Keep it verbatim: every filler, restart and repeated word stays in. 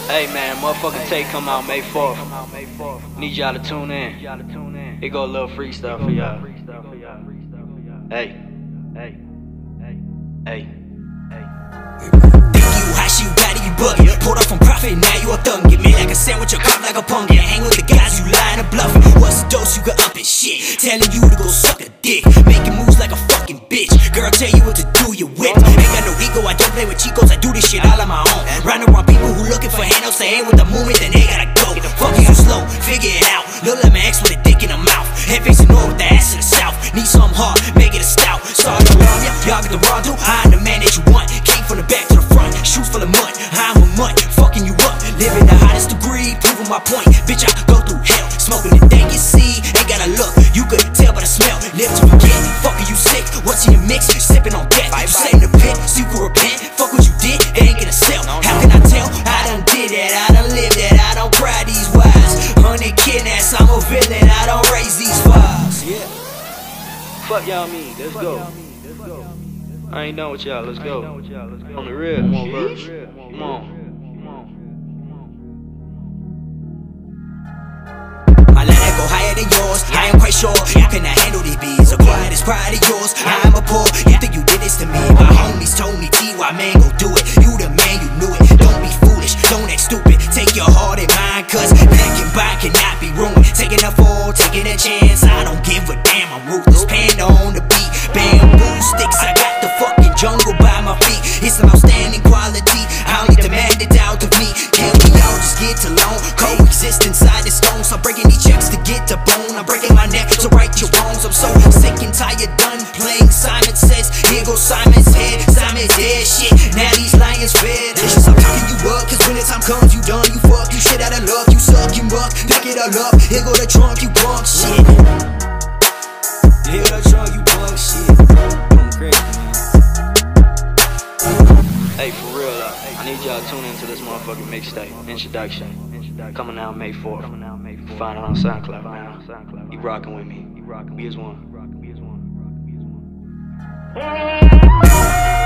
Hey man, motherfucking Tay come out May fourth. Need y'all to tune in. Here go a little freestyle for y'all. Hey, hey, hey, hey, hey. Think you hot, you bad, you buggin'. Pulled up from profit, now you a thug. Get me like a sandwich, or cop like a pumpkin. Hang with the guys, you lying and bluffing. What's the dose, you can up and shit. Telling you to go suck a dick. Making moves like a fucking bitch. Girl, tell you what to do, you whip. Ain't got no ego, I don't play with chicos. I do this shit all on my own. Round around people who looking for handles. They ain't with the movement, then they gotta go. Fuck you slow, figure it out. Look like my ex with a dick in her mouth. Head facing north with the ass to the south. Need something hard, make it a stout. Start around ya, y'all get the raw do. I'm the man that you want. Came from the back to the front, shoes full of mud. I'm a mutt, fucking you up. Living the hottest degree, proving my point. Bitch, I go through hell, smoking the thing you see. Ain't gotta look, you could tell by the smell. Live to forget, fucking you sick. What's in your mix? Sipping on death. You say in the pit, so you can repent. Fuck what you did, it ain't gonna sell. How can I tell? I done did that, I done lived that. I don't cry these wives. Honey kidnaps, I'm a villain. I don't raise these files. Yeah. Fuck y'all mean, let's go. I ain't done with y'all, let's go. On the real, come on, verse. Come on. My line go higher than yours. I am quite sure you cannot handle these beats. Acquired is pride of yours. I'm a poor. You think you did this to me? My homies told me, T, why man go do it? You the man, you knew it. Don't be foolish, don't act stupid. Take your heart and mind, cause that can buy cannot be ruined. Taking a fall, taking a chance. I don't give a damn, I'm ruthless. Panda on the beat, bamboo sticks. I got the fucking jungle by my feet. It's an outstanding quality. I only demand it out of me. Can we all just get along? Coexist inside the stones. I'm breaking these checks to get to bone. I'm breaking my neck to right your wrongs. I'm so sick and tired, done playing Simon Says. Here goes Simon's head. Simon's dead shit. Now these lions fed. I'm talking you up, cause when the time comes, you done. You fuck, you shit out of luck. You suck, you muck. Pick it all up. Here go the trunk, you punk shit. Here go the trunk, you punk shit. I'm crazy, man. Hey, for real though, I need y'all to tune into this motherfucking mixtape. Introduction. Coming out May fourth. Find it on SoundCloud now. You rockin' with me. We is one.